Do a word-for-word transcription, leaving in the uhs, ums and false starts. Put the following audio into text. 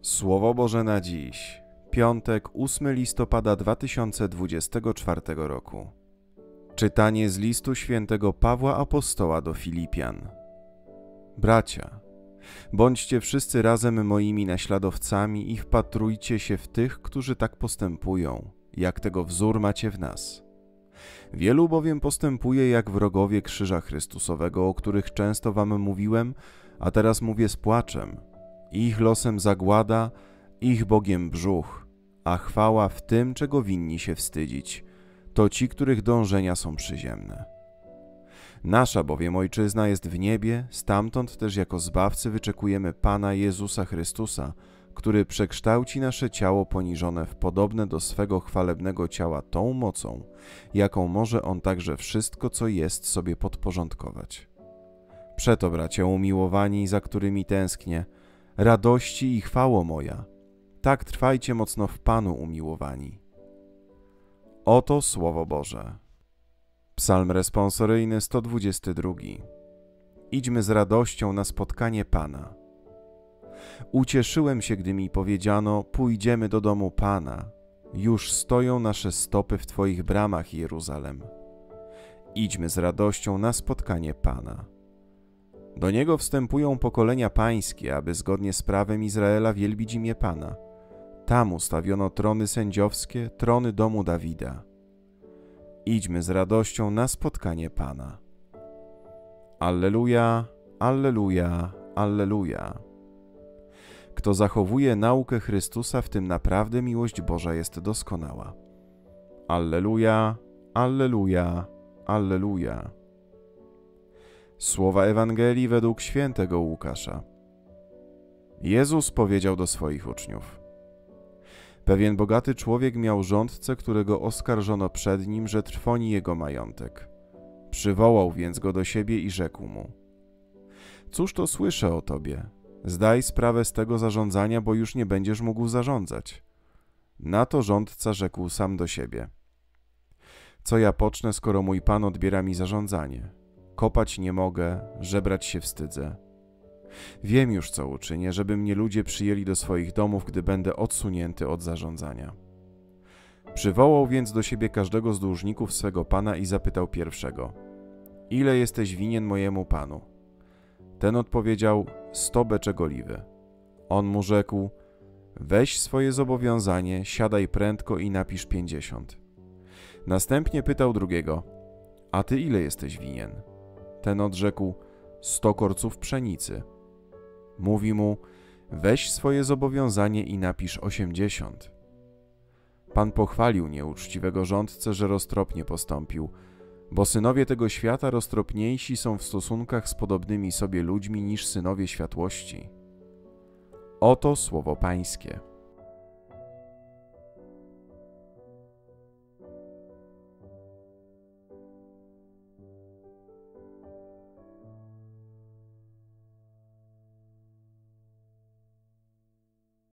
Słowo Boże na dziś, piątek, ósmego listopada dwa tysiące dwudziestego czwartego roku. Czytanie z listu świętego Pawła Apostoła do Filipian. Bracia, bądźcie wszyscy razem moimi naśladowcami i wpatrujcie się w tych, którzy tak postępują, jak tego wzór macie w nas. Wielu bowiem postępuje jak wrogowie krzyża Chrystusowego, o których często wam mówiłem, a teraz mówię z płaczem. Ich losem zagłada, ich Bogiem brzuch, a chwała w tym, czego winni się wstydzić, to ci, których dążenia są przyziemne. Nasza bowiem Ojczyzna jest w niebie, stamtąd też jako Zbawcy wyczekujemy Pana Jezusa Chrystusa, który przekształci nasze ciało poniżone w podobne do swego chwalebnego ciała tą mocą, jaką może On także wszystko, co jest, sobie podporządkować. Przeto, bracia umiłowani, za którymi tęsknię, radości i chwało moja, tak trwajcie mocno w Panu umiłowani. Oto Słowo Boże. Psalm responsoryjny sto dwudziesty drugi. Idźmy z radością na spotkanie Pana. Ucieszyłem się, gdy mi powiedziano, pójdziemy do domu Pana. Już stoją nasze stopy w Twoich bramach, Jeruzalem. Idźmy z radością na spotkanie Pana. Do Niego wstępują pokolenia pańskie, aby zgodnie z prawem Izraela wielbić imię Pana. Tam ustawiono trony sędziowskie, trony domu Dawida. Idźmy z radością na spotkanie Pana. Alleluja, alleluja, alleluja. Kto zachowuje naukę Chrystusa, w tym naprawdę miłość Boża jest doskonała. Alleluja, alleluja, alleluja. Słowa Ewangelii według świętego Łukasza. Jezus powiedział do swoich uczniów: Pewien bogaty człowiek miał rządcę, którego oskarżono przed nim, że trwoni jego majątek. Przywołał więc go do siebie i rzekł mu: Cóż to słyszę o tobie? Zdaj sprawę z tego zarządzania, bo już nie będziesz mógł zarządzać. Na to rządca rzekł sam do siebie: Co ja pocznę, skoro mój Pan odbiera mi zarządzanie? Kopać nie mogę, żebrać się wstydzę. Wiem już, co uczynię, żeby mnie ludzie przyjęli do swoich domów, gdy będę odsunięty od zarządzania. Przywołał więc do siebie każdego z dłużników swego pana i zapytał pierwszego: Ile jesteś winien mojemu panu? Ten odpowiedział: sto beczek oliwy. On mu rzekł: Weź swoje zobowiązanie, siadaj prędko i napisz pięćdziesiąt. Następnie pytał drugiego: A ty ile jesteś winien? Ten odrzekł: sto korców pszenicy. Mówi mu: Weź swoje zobowiązanie i napisz osiemdziesiąt. Pan pochwalił nieuczciwego rządcę, że roztropnie postąpił, bo synowie tego świata roztropniejsi są w stosunkach z podobnymi sobie ludźmi niż synowie światłości. Oto słowo Pańskie.